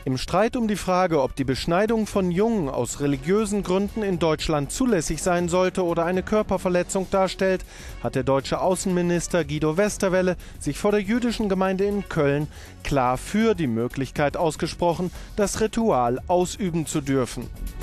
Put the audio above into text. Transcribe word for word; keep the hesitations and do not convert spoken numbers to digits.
Im Streit um die Frage, ob die Beschneidung von Jungen aus religiösen Gründen in Deutschland zulässig sein sollte oder eine Körperverletzung darstellt, hat der deutsche Außenminister Guido Westerwelle sich vor der jüdischen Gemeinde in Köln klar für die Möglichkeit ausgesprochen, das Ritual ausüben zu dürfen.